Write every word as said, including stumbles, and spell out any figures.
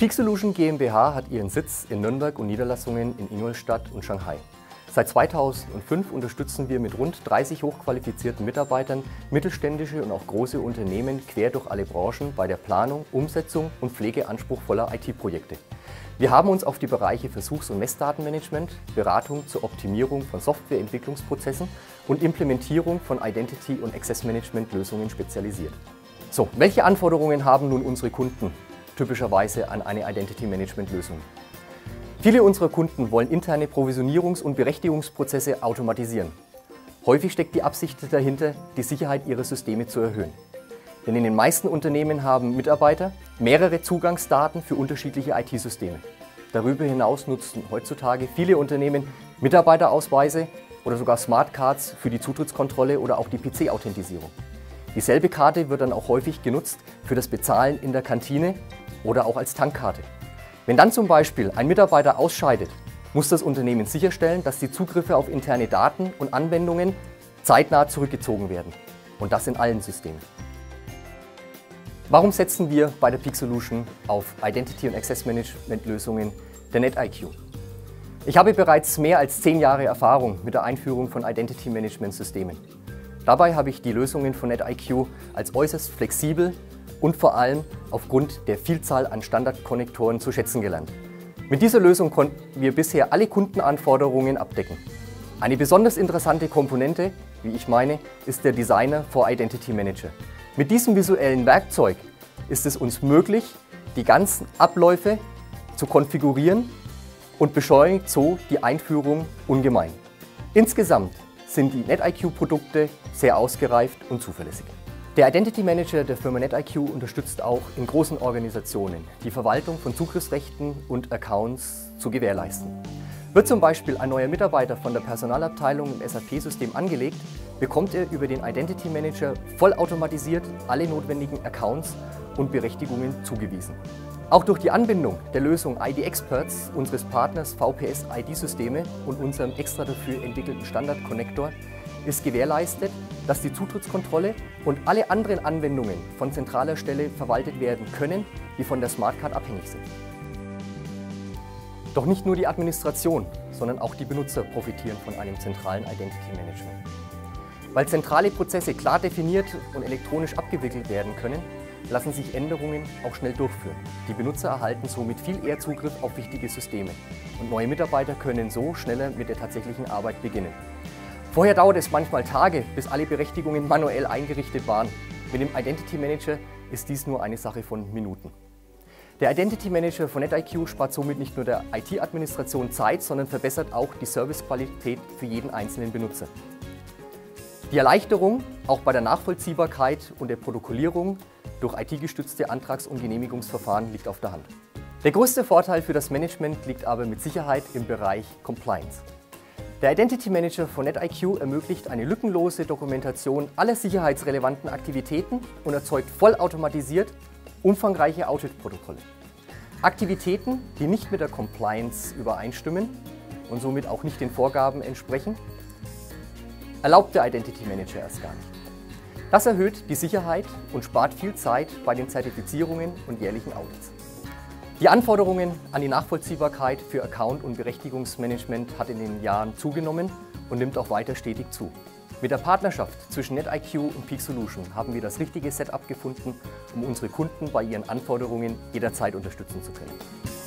Peak Solution GmbH hat ihren Sitz in Nürnberg und Niederlassungen in Ingolstadt und Shanghai. Seit zweitausendfünf unterstützen wir mit rund dreißig hochqualifizierten Mitarbeitern mittelständische und auch große Unternehmen quer durch alle Branchen bei der Planung, Umsetzung und Pflege anspruchsvoller I T-Projekte. Wir haben uns auf die Bereiche Versuchs- und Messdatenmanagement, Beratung zur Optimierung von Softwareentwicklungsprozessen und Implementierung von Identity- und Access-Management-Lösungen spezialisiert. So, welche Anforderungen haben nun unsere Kunden typischerweise an eine Identity-Management-Lösung? Viele unserer Kunden wollen interne Provisionierungs- und Berechtigungsprozesse automatisieren. Häufig steckt die Absicht dahinter, die Sicherheit ihrer Systeme zu erhöhen. Denn in den meisten Unternehmen haben Mitarbeiter mehrere Zugangsdaten für unterschiedliche I T-Systeme. Darüber hinaus nutzen heutzutage viele Unternehmen Mitarbeiterausweise oder sogar Smartcards für die Zutrittskontrolle oder auch die P C-Authentisierung. Dieselbe Karte wird dann auch häufig genutzt für das Bezahlen in der Kantine oder auch als Tankkarte. Wenn dann zum Beispiel ein Mitarbeiter ausscheidet, muss das Unternehmen sicherstellen, dass die Zugriffe auf interne Daten und Anwendungen zeitnah zurückgezogen werden. Und das in allen Systemen. Warum setzen wir bei der Peak Solution auf Identity- und Access-Management-Lösungen der NetIQ? Ich habe bereits mehr als zehn Jahre Erfahrung mit der Einführung von Identity-Management-Systemen. Dabei habe ich die Lösungen von NetIQ als äußerst flexibel und vor allem aufgrund der Vielzahl an Standardkonnektoren zu schätzen gelernt. Mit dieser Lösung konnten wir bisher alle Kundenanforderungen abdecken. Eine besonders interessante Komponente, wie ich meine, ist der Designer for Identity Manager. Mit diesem visuellen Werkzeug ist es uns möglich, die ganzen Abläufe zu konfigurieren und beschleunigt so die Einführung ungemein. Insgesamt sind die NetIQ-Produkte sehr ausgereift und zuverlässig. Der Identity Manager der Firma NetIQ unterstützt auch in großen Organisationen die Verwaltung von Zugriffsrechten und Accounts zu gewährleisten. Wird zum Beispiel ein neuer Mitarbeiter von der Personalabteilung im S A P-System angelegt, bekommt er über den Identity Manager vollautomatisiert alle notwendigen Accounts und Berechtigungen zugewiesen. Auch durch die Anbindung der Lösung I D Experts unseres Partners V P S I D-Systeme und unserem extra dafür entwickelten Standard-Connector ist gewährleistet, dass die Zutrittskontrolle und alle anderen Anwendungen von zentraler Stelle verwaltet werden können, die von der Smartcard abhängig sind. Doch nicht nur die Administration, sondern auch die Benutzer profitieren von einem zentralen Identity Management. Weil zentrale Prozesse klar definiert und elektronisch abgewickelt werden können, lassen sich Änderungen auch schnell durchführen. Die Benutzer erhalten somit viel eher Zugriff auf wichtige Systeme und neue Mitarbeiter können so schneller mit der tatsächlichen Arbeit beginnen. Vorher dauert es manchmal Tage, bis alle Berechtigungen manuell eingerichtet waren. Mit dem Identity Manager ist dies nur eine Sache von Minuten. Der Identity Manager von NetIQ spart somit nicht nur der I T-Administration Zeit, sondern verbessert auch die Servicequalität für jeden einzelnen Benutzer. Die Erleichterung auch bei der Nachvollziehbarkeit und der Protokollierung durch I T-gestützte Antrags- und Genehmigungsverfahren liegt auf der Hand. Der größte Vorteil für das Management liegt aber mit Sicherheit im Bereich Compliance. Der Identity Manager von NetIQ ermöglicht eine lückenlose Dokumentation aller sicherheitsrelevanten Aktivitäten und erzeugt vollautomatisiert umfangreiche Audit-Protokolle. Aktivitäten, die nicht mit der Compliance übereinstimmen und somit auch nicht den Vorgaben entsprechen, erlaubt der Identity Manager erst gar nicht. Das erhöht die Sicherheit und spart viel Zeit bei den Zertifizierungen und jährlichen Audits. Die Anforderungen an die Nachvollziehbarkeit für Account- und Berechtigungsmanagement hat in den Jahren zugenommen und nimmt auch weiter stetig zu. Mit der Partnerschaft zwischen NetIQ und Peak Solution haben wir das richtige Setup gefunden, um unsere Kunden bei ihren Anforderungen jederzeit unterstützen zu können.